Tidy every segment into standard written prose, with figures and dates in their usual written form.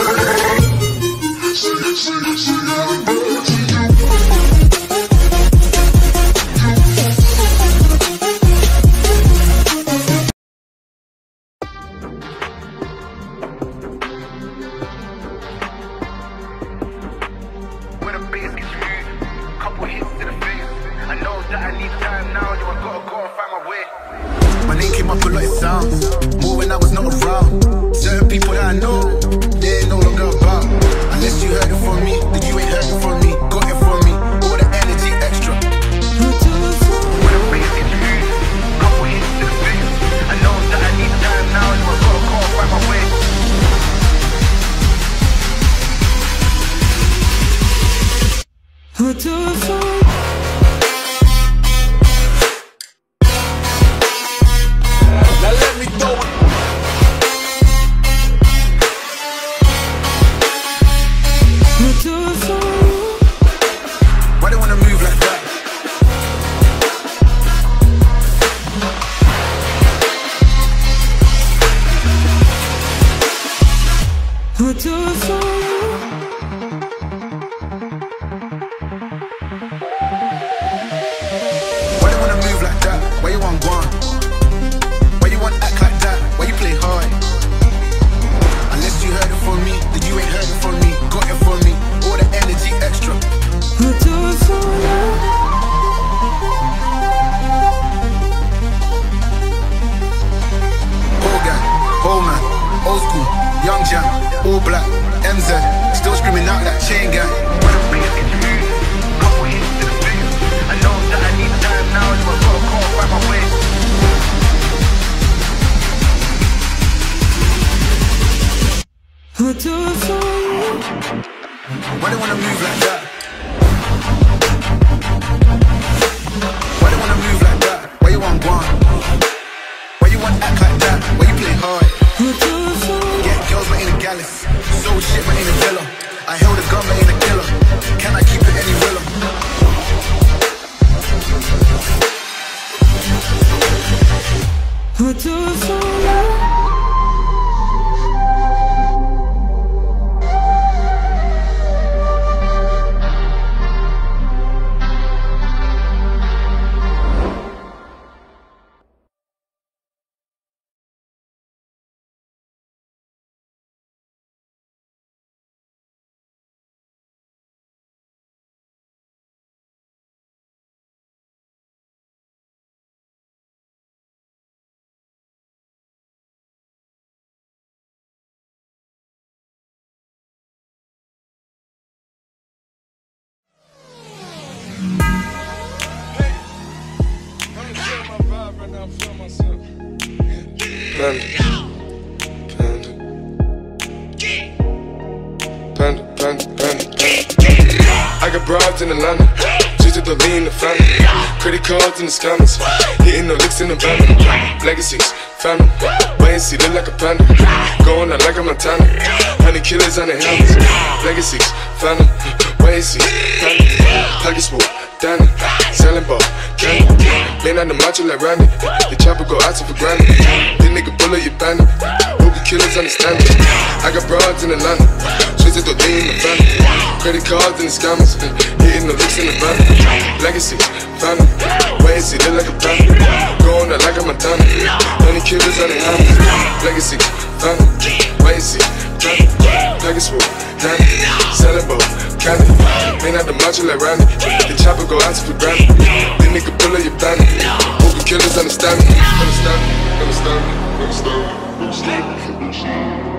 I got broads in Atlanta, just to lean the family. Credit cards in the scammers, hitting the licks in the van. Legacies, family, wait and see, look like a panda. Going out like a Montana, 100 killers on the helmets. Legacies, family, wait and see, family. Pockets full, Danny, selling ball, candy. Man on the macho like Randy, the chopper go out to for granted. This nigga bullet you bandit, hope the killers understand it. I got broads in Atlanta, just to lean the family. Credit cards and the scammers, hitting the licks in the van. Legacy, family, wait and see, look like a panda. Going out like a Montana, 100 killers on the helmets. Legacy, family, wait and see, family. Package full, Danny, selling ball, candy. Man out the macho like Randy, the chopper go out to for granted. This nigga pull up your bandit, hope the killers understand me. Understand me, understand me, understand me, understand me.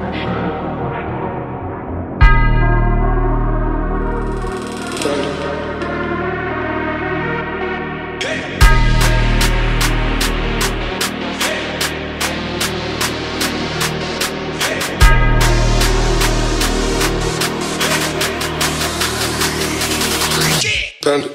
Panda.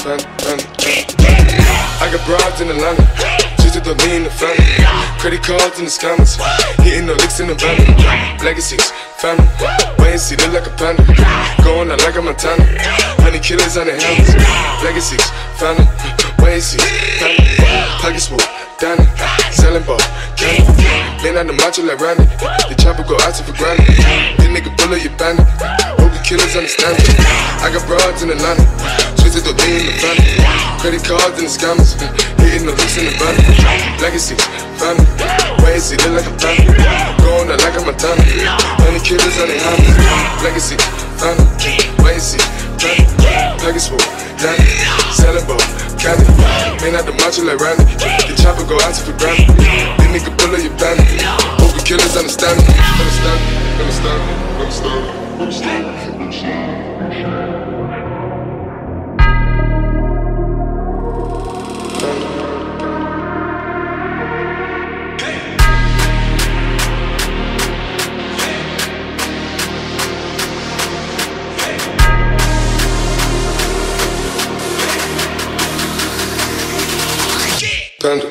I got broads in Atlanta, just to lean the family. Credit cards in the scammers, hitting the licks in the van. Legacies, family, wait and see, look like a panda. Going out like a Montana, 100 killers on their helmets. Legacies, family, wait and see, family. Pockets full, Danny, selling ball, candy. Lean out the macho like Randy, the chopper go out to for granted. This nigga bullet your bandit, hope the killers understand it. I got broads in Atlanta, twisted the lean in the family. Credit cards and the scammers, hitting the looks in the van. Legacy, family, wait and see, look like a panda. Going out like a Montana, 100 killers on their hands. Legacy, family, wait and see, family. Pockets full, Danny, selling ball, candy. Man out the macho like Randy, the chopper go out to for granted. This nigga bullet your bandit, hope the killers understand it. Panda.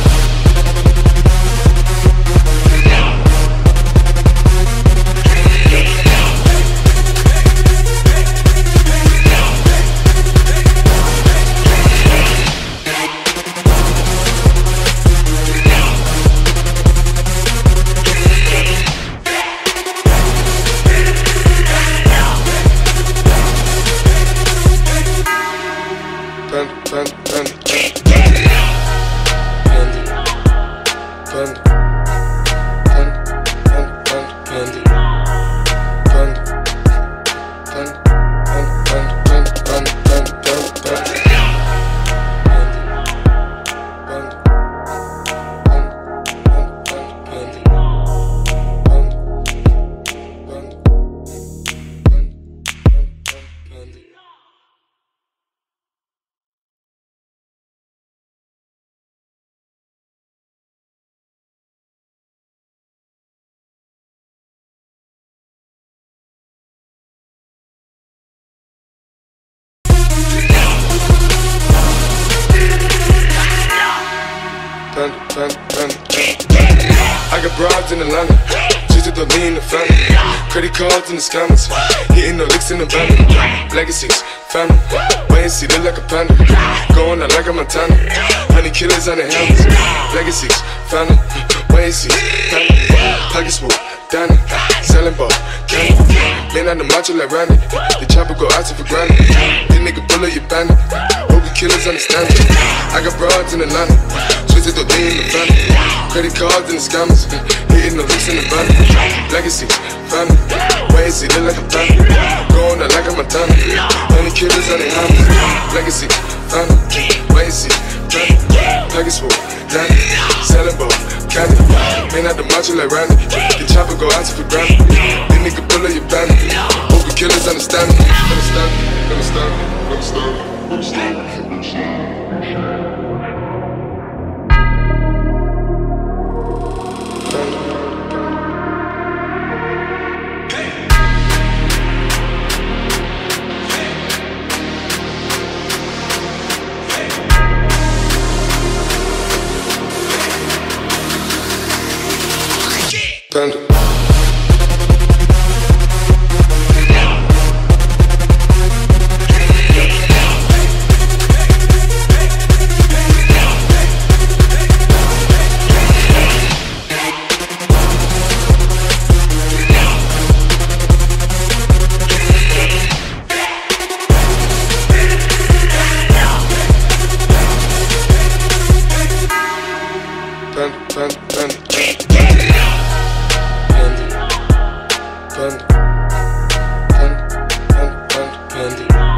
I got broads in Atlanta, just to lean the family. Credit cards and the scammers, hitting the licks in the van. Legacies, family, wait and see, look like a panda. Going out like a Montana, 100 killers on their helmets. Legacies, family, wait and see, family. Pockets full, Danny, selling ball, candy. Man out the macho like Randy, the chopper go out to for granted. This nigga bullet your bandit, hope the killers understand it. I got broads in Atlanta, twisted the lean in the family. Credit cards and the scammers, hitting the licks in the van. Legacy, family, wait and see, look like a panda. Going out like a Montana, 100 killers on their hands. Legacy, family, wait and see, family. Pockets full, Danny, selling ball, candy. Man out the macho like Randy, the chopper go out to for granted. This nigga bullet your bandit, hope the killers understand it. Panda. Panda.